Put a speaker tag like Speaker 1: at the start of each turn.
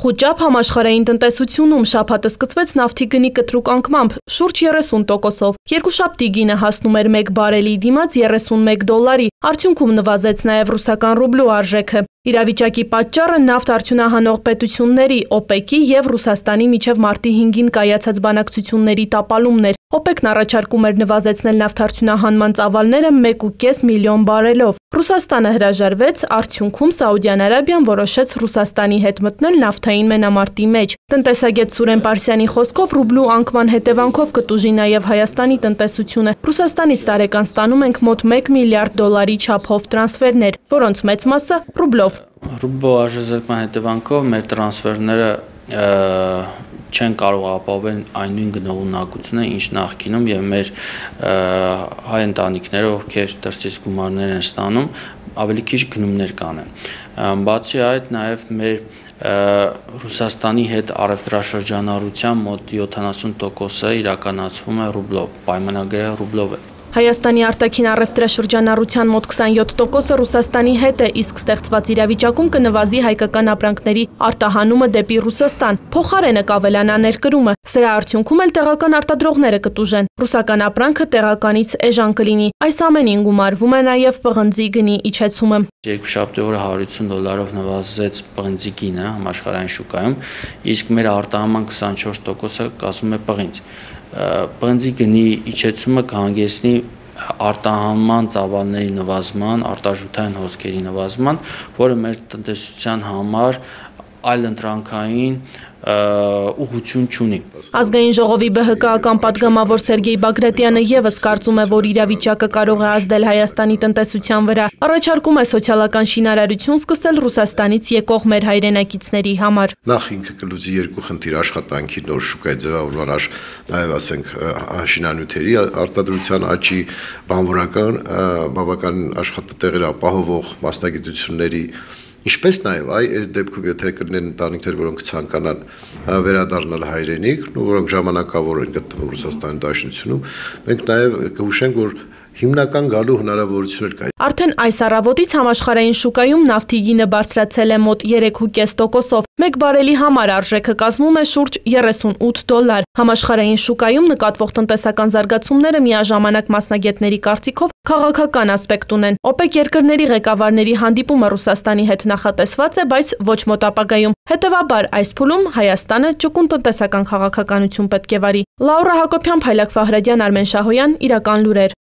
Speaker 1: Խուճապ համաշխարհային տնտեսությունում շաբաթը սկսվեց նավթի գնի կտրուկ անկմամբ շուրջ 30%-ով։ Երկուշաբթի գինը հասնում էր 1 բարելի դիմաց 31 դոլարի, արդյունքում նվազեց նաև ռուսական ռուբլու արժեքը։ Իրավիճակի պատճառը նավթ արդյունահանող պետությունների OPEC-ի և Ռուսաստանի միջև մարտի 5-ին կայացած բանակցությունների տապալումն էր։ OPEC-ն առաջարկում էր նվազեցնել նավթարդյունահանման ծավալները 1,5 միլիոն բարելով։ Ռուսաստանը հրաժարվեց, արդյունքում Սաուդյան Արաբիան որոշեց Ռուսաստանի հետ մտնել նավթային մենամարտի մեջ։ Տնտեսագետ Սուրեն Պարսյանի խոսքով ռուբլու անկման հետևանքով կտուժի նաև Հայաստանի տնտեսությունը։ Ռուսաստանից տարեկան ստանում ենք մոտ 1 միլիարդ դոլարի չափով տրանսֆերներ, որոնց մեծ մասը ռուբլով։
Speaker 2: Ռուբլու արժեզրկման հետևանքով մեր տրանսֆերները չեն կարող ապահովել այն նույն գնողունակությունը, ինչ նախկինում, եւ մեր հայ ընտանիքները, ովքեր դրսից գումարներ են ստանում, ավելի քիչ գնումներ կանեն։ Բացի այդ, նաև մեր Ռուսաստանի հետ առևտրաշրջանառության մոտ 70%-ը իրականացվում է ռուբլով, պայմանագրերը ռուբլով է։
Speaker 1: Հայաստանի արտաքին առևտրաշրջանառության մոտ 27%-ը Ռուսաստանի հետ է, իսկ ստեղծված իրավիճակում կնվազի հայկական ապրանքների արտահանումը դեպի Ռուսաստան, փոխարենը կավելանա ներկրումը։ Սրա արդյունքում էլ տեղական արտադրողները կտուժեն։ Ռուսական ապրանքը տեղականից էժան կլինի։ Այս ամենին գումարվում է նաև պղնձի գնի իջեցումը։
Speaker 2: Երկուշաբթի օրը 150 դոլարով նվազեց պղնձի գինը համաշխարհային շուկայում, իսկ մեր արտահանման 24%-ը կազմում է պղինձ։ Պղնձի գնի իջեցումը կհանգեցնի արտահանման ծավալների նվազման, արտարժութային հոսքերի նվազման, որը մեր տնտեսության համար այլընտրանքային ուղղություն չունի։
Speaker 1: Ազգային ժողովի ԲՀԿ-ական պատգամավոր Սերգեյ Բագրատյանը ևս կարծում է, որ իրավիճակը կարող է ազդել Հայաստանի տնտեսության վրա։ Առաջարկում է սոցիալական շինարարություն սկսել Ռուսաստանից եկող մեր հայրենակիցների համար։
Speaker 3: Նախ ինքը կլուծի երկու խնդիր՝ աշխատանքի նոր շուկայի ձևավորման, նաև ասենք շինանյութերի արտադրության աճի, բանվորական բավական աշխատատեղեր ապահովող մասնագիտությունների, ինչպես նաև այս դեպքում եթե կլինեն ընտանիքներ, որոնք ցանկանան վերադառնալ հայրենիք, որոնք ժամանակավոր են գտնվում Ռուսաստանի Դաշնությունում, մենք նաև կհուշենք, որ հիմնական գալու հնարավորություն կա։
Speaker 1: Արդեն այս առավոտից համաշխարհային շուկայում նավթի գինը բարձրացել է մոտ 3,5%-ով։ 1 բարելի համար արժեքը կազմում է շուրջ 38 դոլար։ Համաշխարհային շուկայում նկատվող տնտեսական զարգացումները միաժամանակ մասնագետների կարծիքով քաղաքական ասպեկտ ունեն։ OPEC երկրների ղեկավարների հանդիպումը Ռուսաստանի հետ նախատեսված է, բայց ոչ մոտ ապագայում։ Հետևաբար այս փուլում Հայաստանը ճկուն տնտեսական քաղաքականություն պետք է վարի։ Լաուրա Հակոբյան, Փայլակ Ֆահրադյան, Արմեն Շահոյան, Իրական լուրեր։